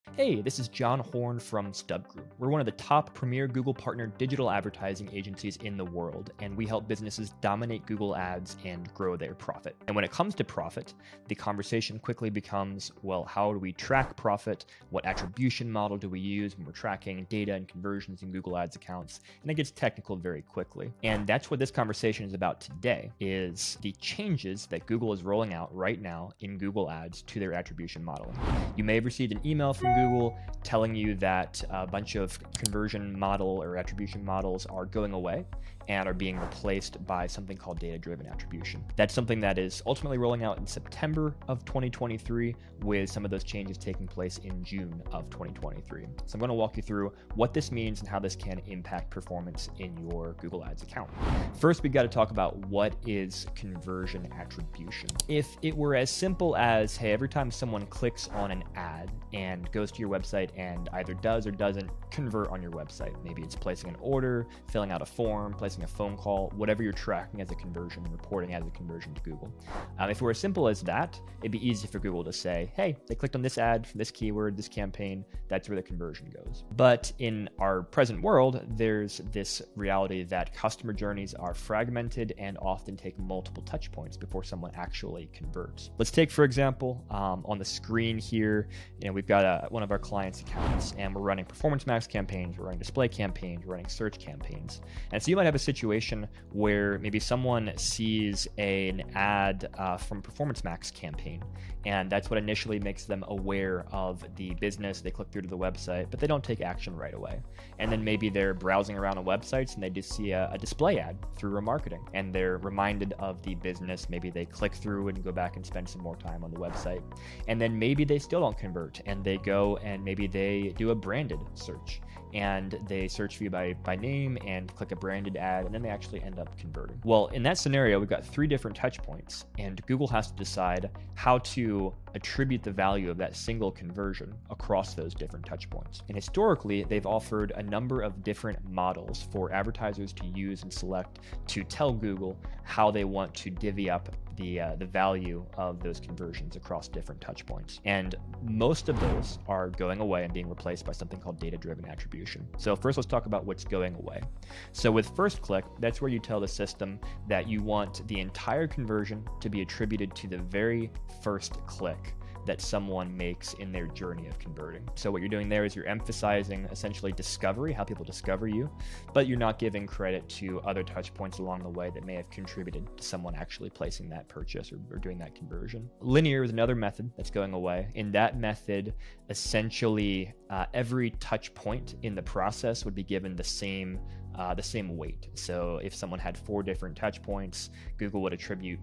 Hey, this is John Horn from StubGroup. We're one of the top premier Google partner digital advertising agencies in the world, and we help businesses dominate Google Ads and grow their profit. And when it comes to profit, the conversation quickly becomes, well, how do we track profit? What attribution model do we use when we're tracking data and conversions in Google Ads accounts? And it gets technical very quickly. And that's what this conversation is about today, is the changes that Google is rolling out right now in Google Ads to their attribution modeling. You may have received an email from Google telling you that a bunch of conversion model or attribution models are going away and are being replaced by something called data-driven attribution. That's something that is ultimately rolling out in September of 2023, with some of those changes taking place in June of 2023. So I'm going to walk you through what this means and how this can impact performance in your Google Ads account. First, we've got to talk about what is conversion attribution. If it were as simple as, hey, every time someone clicks on an ad and goes to your website and either does or doesn't convert on your website, maybe it's placing an order, filling out a form, placing a phone call, whatever you're tracking as a conversion and reporting as a conversion to Google. If it were as simple as that, it'd be easy for Google to say, hey, they clicked on this ad for this keyword, this campaign, that's where the conversion goes. But in our present world, there's this reality that customer journeys are fragmented and often take multiple touch points before someone actually converts. Let's take, for example, on the screen here, we've got one of our clients' accounts, and we're running performance max campaigns, we're running display campaigns, we're running search campaigns. And so you might have a situation where maybe someone sees an ad from Performance Max campaign, and that's what initially makes them aware of the business. They click through to the website, but they don't take action right away. And then maybe they're browsing around on websites and they just see a display ad through remarketing, and they're reminded of the business. Maybe they click through and go back and spend some more time on the website. And then maybe they still don't convert, and they go and maybe they do a branded search, and they search for you by name and click a branded ad, and then they actually end up converting. Well, in that scenario, we've got 3 different touch points, and Google has to decide how to attribute the value of that single conversion across those different touch points. And historically, they've offered a number of different models for advertisers to use and select to tell Google how they want to divvy up the value of those conversions across different touch points. And most of those are going away and being replaced by something called data-driven attribution. So first, let's talk about what's going away. So with first click, that's where you tell the system that you want the entire conversion to be attributed to the very first click that someone makes in their journey of converting. So what you're doing there is you're emphasizing essentially discovery, how people discover you, but you're not giving credit to other touch points along the way that may have contributed to someone actually placing that purchase or doing that conversion. Linear is another method that's going away. In that method, essentially every touch point in the process would be given the same weight. So if someone had 4 different touch points, Google would attribute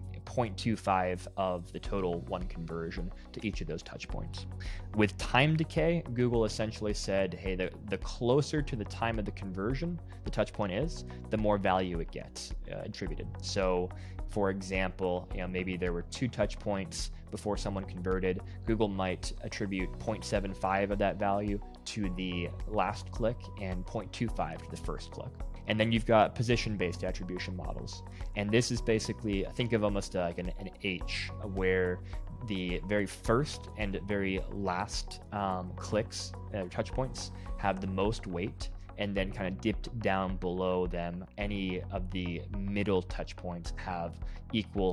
0.25 of the total one conversion to each of those touch points. With time decay, Google essentially said, hey, the closer to the time of the conversion the touch point is, the more value it gets attributed. So for example, maybe there were 2 touch points before someone converted. Google might attribute 0.75 of that value to the last click and 0.25 to the first click. And then you've got position-based attribution models. And this is basically, think of almost like an H, where the very first and very last clicks, touch points, have the most weight, and then kind of dipped down below them, any of the middle touch points have equal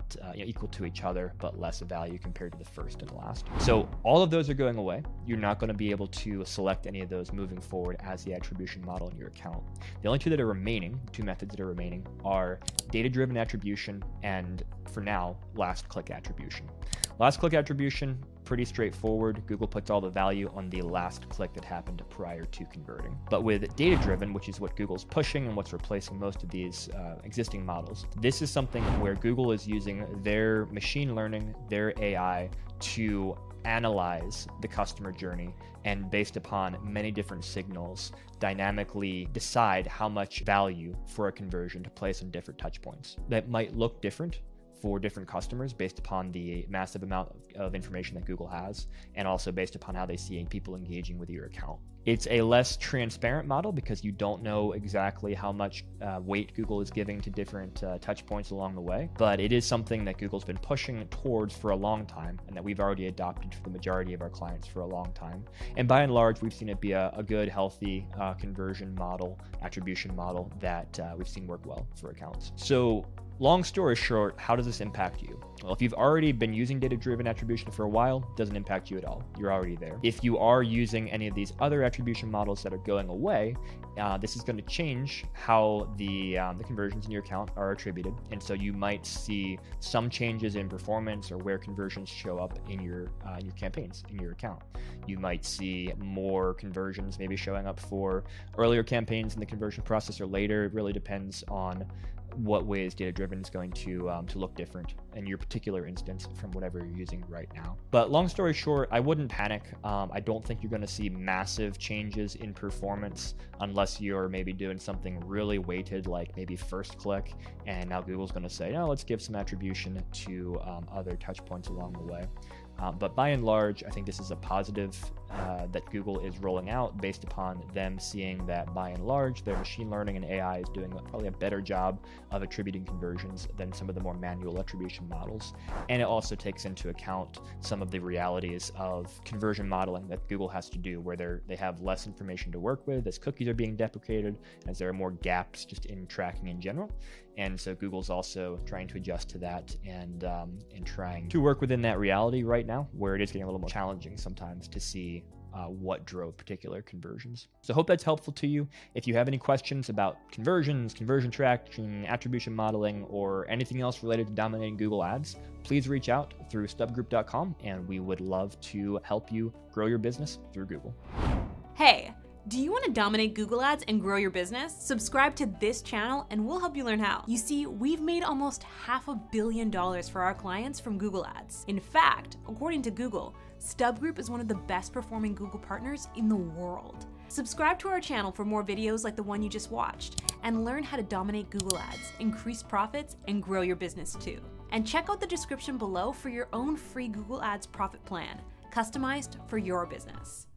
to each other, but less value compared to the first and last. So all of those are going away. You're not going to be able to select any of those moving forward as the attribution model in your account. The only 2 that are remaining, 2 methods that are remaining, are data-driven attribution and, for now, last click attribution. Last click attribution, pretty straightforward. Google puts all the value on the last click that happened prior to converting. But with data-driven, which is what Google's pushing and what's replacing most of these existing models, this is something where Google is using their machine learning, their AI, to analyze the customer journey, and based upon many different signals, dynamically decide how much value for a conversion to place on different touch points. That might look different for different customers based upon the massive amount of information that Google has, and also based upon how they see people engaging with your account. It's a less transparent model because you don't know exactly how much weight Google is giving to different touch points along the way, but it is something that Google's been pushing towards for a long time, and that we've already adopted for the majority of our clients for a long time. And by and large, we've seen it be a good, healthy conversion model, attribution model that we've seen work well for accounts. So long story short, how does this impact you? Well, if you've already been using data-driven attribution for a while, it doesn't impact you at all. You're already there. If you are using any of these other attribution models that are going away, this is going to change how the conversions in your account are attributed. And so you might see some changes in performance or where conversions show up in your campaigns, in your account. You might see more conversions maybe showing up for earlier campaigns in the conversion process or later. It really depends on what ways data-driven is going to look different in your particular instance from whatever you're using right now. But long story short, I wouldn't panic. I don't think you're going to see massive changes in performance unless you're maybe doing something really weighted, like maybe first click, and now Google's going to say, no, let's give some attribution to other touch points along the way. But by and large, I think this is a positive that Google is rolling out based upon them seeing that by and large, their machine learning and AI is doing probably a better job of attributing conversions than some of the more manual attribution models. And it also takes into account some of the realities of conversion modeling that Google has to do, where they have less information to work with as cookies are being deprecated, as there are more gaps just in tracking in general. And so Google's also trying to adjust to that and trying to work within that reality right now, where it is getting a little more challenging sometimes to see what drove particular conversions. So I hope that's helpful to you. If you have any questions about conversions, conversion tracking, attribution modeling, or anything else related to dominating Google Ads, please reach out through StubGroup.com, and we would love to help you grow your business through Google. Hey, do you want to dominate Google Ads and grow your business? Subscribe to this channel and we'll help you learn how. You see, we've made almost $500 million for our clients from Google Ads. In fact, according to Google, StubGroup is one of the best performing Google partners in the world. Subscribe to our channel for more videos like the one you just watched, and learn how to dominate Google Ads, increase profits, and grow your business too. And check out the description below for your own free Google Ads profit plan, customized for your business.